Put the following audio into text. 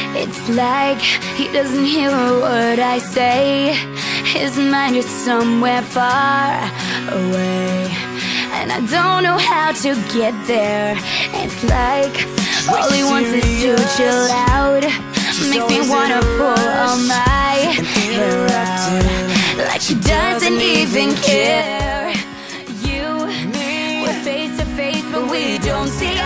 It's like he doesn't hear a word I say. His mind is somewhere far away, and I don't know how to get there. It's like all he wants is to chill out. Makes me wanna pull all my hair out, like he doesn't even care. You, we're face to face, but we don't see